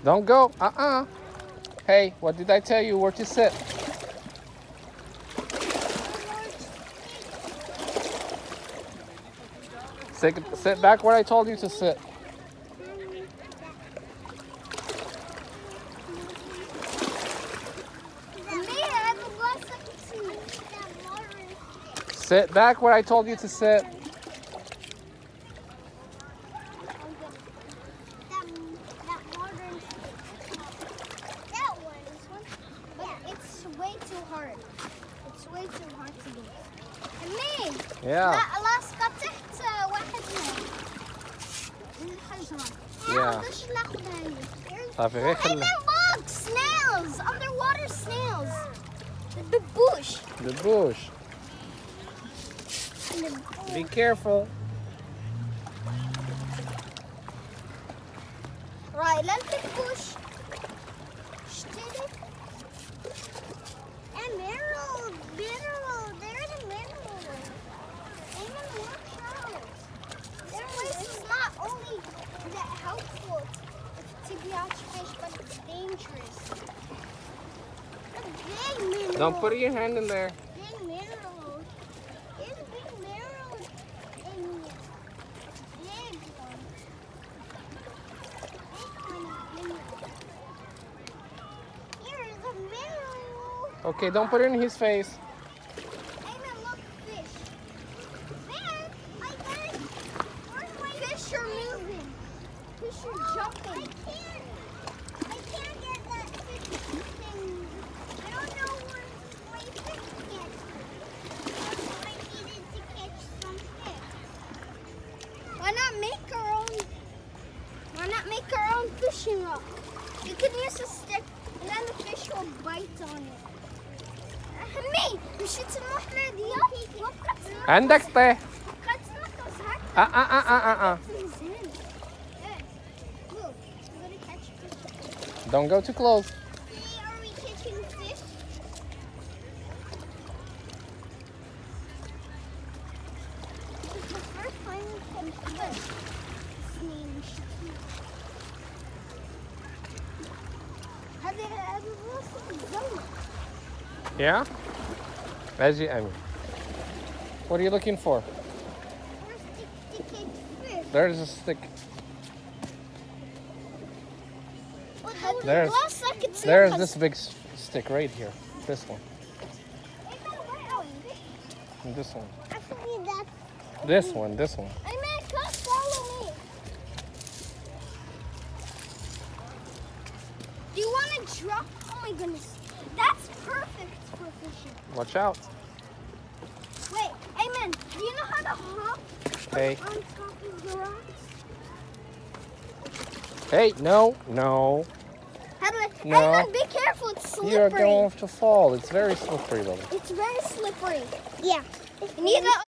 Don't go. Hey, what did I tell you? Where to sit? Sit back where I told you to sit. Sit back where I told you to sit. Way too hard. It's way too hard to do. Amine. Yeah. لا قطعت واحد من الحجرة. Yeah. بديش ناخدها هي. صافي غير خلي. Look, snails, underwater snails. The bush. The bush. Be careful. Right, let the bush. Emerald, there's an emerald. Amen, watch out. This place is not only that helpful to be out fish, but it's dangerous. A big mineral. Don't put your hand in there. Big mineral. There's a big mineral in here. Big one. Big kind of mineral. Here's a mineral. Okay, don't put it in his face. Amen, look, fish. There, right there. Fish are moving. Fish are jumping. I can't get that fish thing. I don't know where my fish gets. I needed to catch some fish. Why not make our own? Why not make our own fishing rod? You could use a stick, and then the fish will bite on it. همي مشيت نروح لدياب وقت عندك طيح. وقت نقص Don't go too close. Are we catching fish? It's the first time we can fish. هذا الزلمة. Yeah? Reggie, I mean. What are you looking for? There's a stick. There's this big stick right here. This one. And this one. This one, this one. I mean, come follow me. Do you want to drop? Oh my goodness. That's perfect for fishing. Watch out. Wait, Amen, do you know how to hop Hey. on top of the rocks? Hey, no. No. Amen, be careful, it's slippery. You're going to fall. It's very slippery, though. It's very slippery. Yeah. You need to